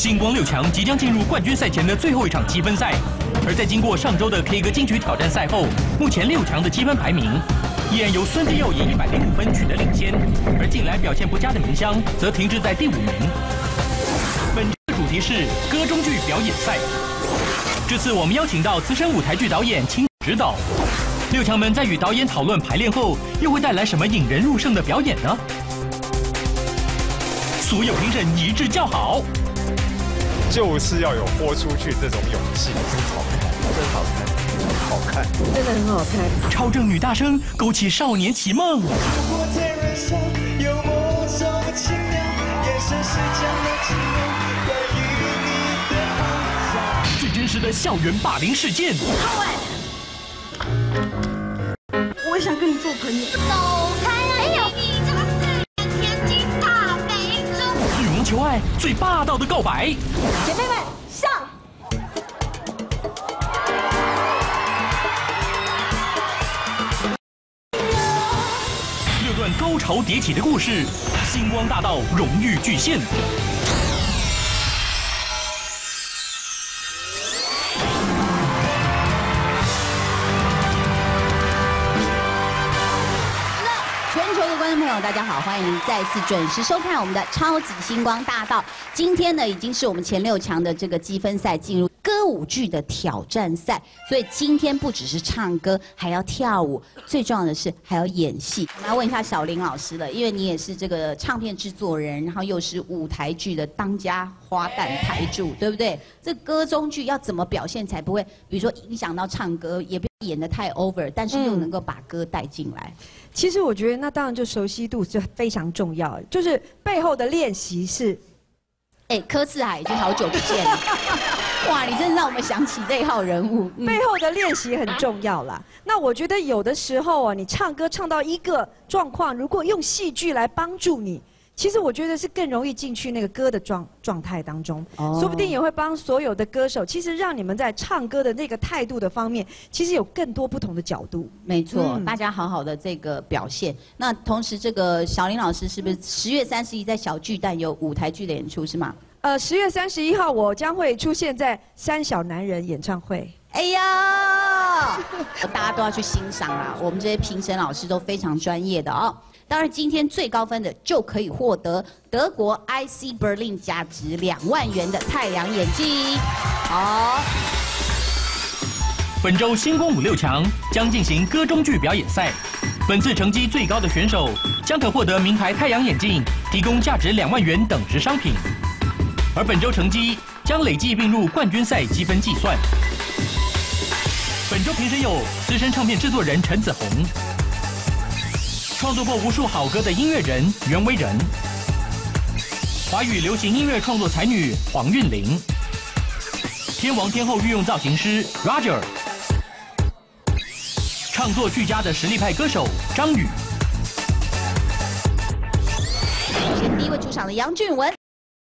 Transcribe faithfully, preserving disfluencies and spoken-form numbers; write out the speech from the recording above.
星光六强即将进入冠军赛前的最后一场积分赛，而在经过上周的 K 歌金曲挑战赛后，目前六强的积分排名依然由孙子佑以一百零五分取得领先，而近来表现不佳的明香则停滞在第五名。本周的主题是歌中剧表演赛，这次我们邀请到资深舞台剧导演亲指导，六强们在与导演讨论排练后，又会带来什么引人入胜的表演呢？所有评审一致叫好。 就是要有豁出去这种勇气，真好看，真好看，好看， 真的很好看。 超正女大生勾起少年奇梦。最真实的校园霸凌事件。 我想跟你做朋友。 走开啊！哎呦，你这个死天津大肥猪！ 女王求爱最霸道的告白。 姐妹们上！ 六段高潮迭起的故事，星光大道荣誉巨献。 全球的观众朋友，大家好，欢迎再次准时收看我们的超级星光大道。今天呢，已经是我们前六强的这个积分赛，进入歌舞剧的挑战赛。所以今天不只是唱歌，还要跳舞，最重要的是还要演戏。我们要问一下小林老师了，因为你也是这个唱片制作人，然后又是舞台剧的当家花旦台柱，对不对？这歌中剧要怎么表现才不会，比如说影响到唱歌，也不要演得太 over， 但是又能够把歌带进来？ 其实我觉得那当然就熟悉度就非常重要，就是背后的练习是。 哎，柯次海已经好久不见了，哇！你真的让我们想起这一号人物。嗯、 背后的练习很重要啦。那我觉得有的时候啊，你唱歌唱到一个状况，如果用戏剧来帮助你。 其实我觉得是更容易进去那个歌的状状态当中，哦、说不定也会帮所有的歌手，其实让你们在唱歌的那个态度的方面，其实有更多不同的角度。 没错，嗯、大家好好的这个表现。那同时，这个小林老师是不是十月三十一在小巨蛋有舞台剧的演出是吗？ 呃，十月三十一号我将会出现在三小男人演唱会。 哎呀，大家都要去欣赏啦，我们这些评审老师都非常专业的哦。 当然，今天最高分的就可以获得德国 I C Berlin 价值两万元的太阳眼镜。好， 本周星光五六强将进行歌中剧表演赛，本次成绩最高的选手将可获得名牌太阳眼镜，提供价值两万元等值商品。而本周成绩将累计并入冠军赛积分计算。本周评审有资深唱片制作人陈子红。 创作过无数好歌的音乐人袁惟仁，华语流行音乐创作才女黄韵玲，天王天后御用造型师 Roger， 唱作俱佳的实力派歌手张宇。 首先第一位出场的杨俊文。